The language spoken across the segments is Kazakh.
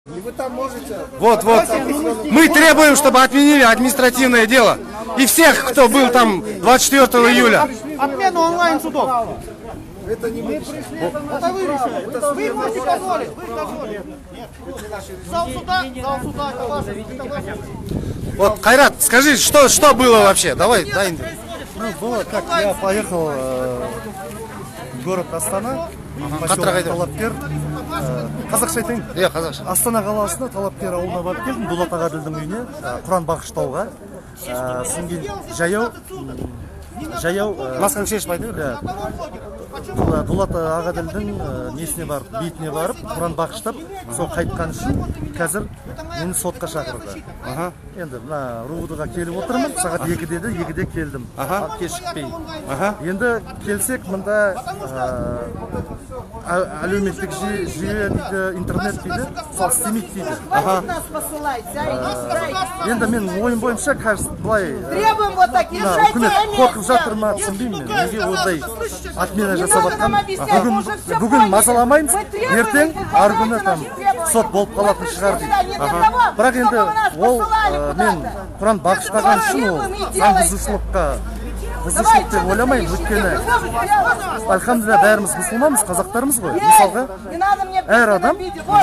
Вы там можете... Вот. Мы требуем, чтобы отменили административное дело. И всех, кто был там 24 июля. Отмену онлайн-судов. Это не мы. Это вы решаете. Вы можете позволить. Вы позволите. Зал суда, это ваше. Вот, Кайрат, скажи, что было вообще? Давай. Ну, было как, я поехал в город Астана, поселок Талапкер, қазақша айтайын. Қазақша. Астана қаласына Талапкер ауылына барып келдім, Дулат Ағаділдің үйіне, Құран бағыштауға. Содан кейін жаяу Масканы шешіп айтайын. Дулат Ағаділдің несіне барып, бейітіне барып, Құран бағыштап, сол қайтқан үшін қазір мені сотқа шақырды. Енді мына РУД-ға келіп отырмын, сағат 2-де келдім, кешікпей. Енді келсек, мұнда әлеуметтік жүйе дейді, интернет дейді, сол істемейді дейді. Енді мен ойым бойынша, кажется, былай үкімет қорқып жатыр ма, түсінбеймін мен. Неге ондай отмена жасап жатқан? Бүгін мазаламаймыз, ертең аргүні там сот болып қалатын шығар дейді. Бірақ енді ол мен Құран бағыштаған үшін ол заң бұзушылық деп ойламаймын, өйткені альхамдулилля бәріміз мұсылманбыз, қазақтарымыз ғой. Мысалға, әр адам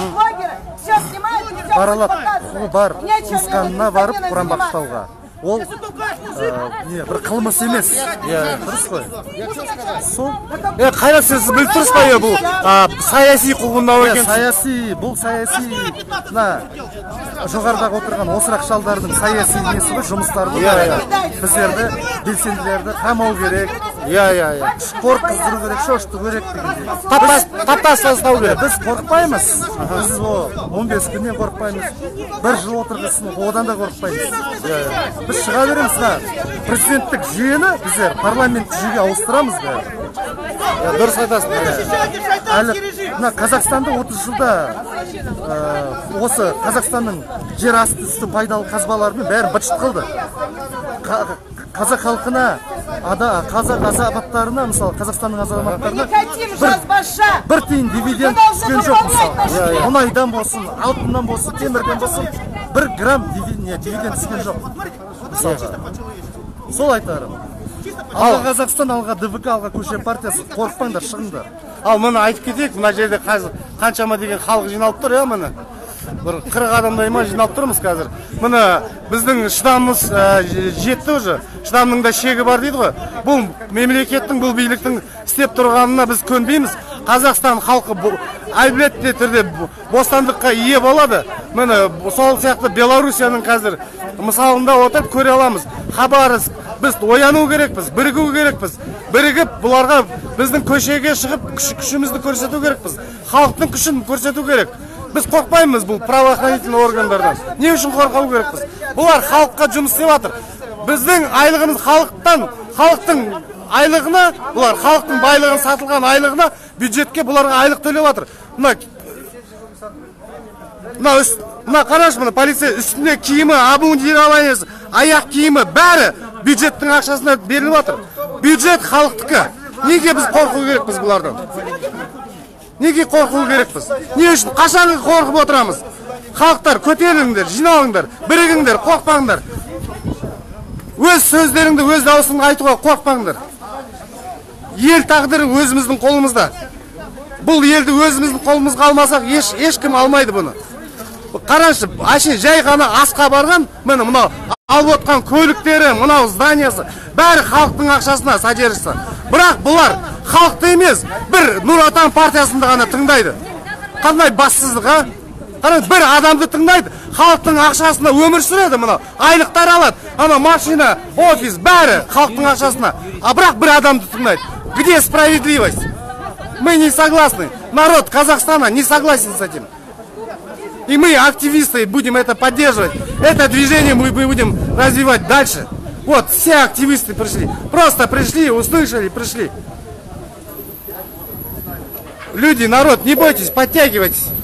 баралап құқығы бар туысқанына барып Құран бағыштауға. Ол бір қылмыс емес. Дұрыс қой. Сол. Қайрат, сіз біліп тұрсыз ба бұл саяси қуғындау екен? Бұл саяси, жоғарыдағы отырған осырақ шалдардың саяси несі ғой, жұмыстары ғой. Біздерді, белсенділерді қамау керек. Қорқыздыру керек, шошыту керек дегендей. Таптас тастау керек. Біз қорықпаймыз. Біз 15 күннен қорықпаймыз. Бір жыл отырғызсын, одан да қорықпаймыз. Біз шыға береміз, президенттік жүйені біздер парламенттік жүйеге ауыстырамыз ба? Дұрыс айтасың. Әлі Қазақстанда 30 жылда осы Қазақстанның жер асты үсті пайдалы қазбаларымен бәрі бытшыт қылды. Қазақ халқына, қазақ азаматтарына, мысалы Қазақстанның азаматтарына бір тиын дивиденд түскен жоқ, мысалы. Мұнайдан болсын, алтыннан болсын, темірден болсын, 1 грамм дивиденд түскен жоқ. Сол айтарым. Алға Қазақстан, алға ДВК, алға көше партиясы, қорықпаңдар, шығыңдар. Ал мұны айтып кетейік, мына жерде қаншама деген халық жиналып тұр, мұны. Бір 40 адамдай ма жиналып тұрмыз қазір. Мұны біздің шыдамымыз жетті уже. Шыдамның да шегі бар дейді ғой. Бұл мемлекеттің, бұл биліктің істеп тұрғанына біз көнбейміз. Қазақстан халқы әлбетте түрде бостандыққа ие болады. Міне сол сияқты Белоруссияның қазір мысалында отырып көре аламыз. Хабарыз, біз ояну керекпіз, бірігу керекпіз. Бірігіп бұларға біздің көшеге шығып күшімізді көрсету керекпіз. Халықтың күшін көрсету керек. Біз қорқпаймыз бұл правоохранительный органдардан. Не үшін қорқау керекпіз? Бұлар халыққа жұмыс істеп жатыр. Біздің айлығымыз халықтың айлығына, бұлар халықтың байлығын сатылған айлығына, бюджетке бұларға айлық төлеп жатыр. Мына қарашы, мұны полиция үстінде киімі, обмундированиесі, аяқ киімі бәрі бюджеттің ақшасына беріліп жатыр. Бюджет халықтікі. Неге біз қорқу керекпіз бұлардан? Неге қорқу керекпіз? Не үшін? Қашан қорқып отырамыз? Халықтар, көтеріліңдер, жиналыңдар, бірігіңдер, қорқпаңдар. Өз сөздеріңді, өз даусыңды айтуға қорқпаңдар. Ел тағдыры өзіміздің қолымызда. Бұл елді өзіміздің қолымызға алмасақ, ешкім алмайды бұны. Қарашы, әшейін жай ғана асқа барған, мынау алып отқан көліктері, мынау зданиясы, бәрі халықтың ақшасына содержится. Бірақ бұлар халықты емес, бір Нұр Отан партиясында ғана тыңдайды. Қандай бассыздық, Қараң, бір адамды тыңдайды, халықтың ақшасына өмір сүреді, мынау айлықтар алады, ана машина, офис, бәрі халықтың ақшасына. А бірақ бір адамды тыңдайды. Где справедливость? Мы не согласны. Народ Казахстана не согласен с этим. И мы, активисты, будем это поддерживать. Это движение мы будем развивать дальше. Вот, все активисты пришли. Просто пришли, услышали, пришли. Люди, народ, не бойтесь, подтягивайтесь.